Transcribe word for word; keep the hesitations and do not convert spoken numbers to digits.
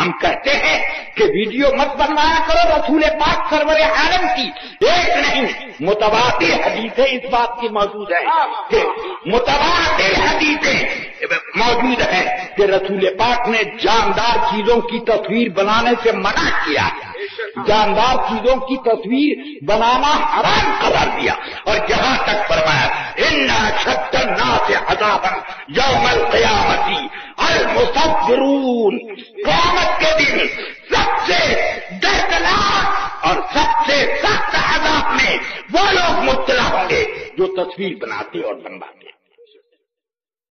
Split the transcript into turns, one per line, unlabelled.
हम कहते हैं कि वीडियो मत बनवाया करो रसूल पाक सरवर आलम की एक नहीं मुतवातिर हदीसें इस बात की मौजूद है कि मुतवातिर हदीसें मौजूद है कि रसूल पाक ने जानदार चीजों की तस्वीर बनाने से मना किया, जानदार चीजों की तस्वीर बनाना हराम करार दिया। और जहां तक फरमाया इन्ना शद्दन्ना से अज़ाबन यौमल क़यामती अल मुसव्विरून, क़यामत के दिन सबसे दर्दनाक और सबसे सख्त अज़ाब में वो लोग मुब्तला होंगे जो तस्वीर बनाते और बनवाते।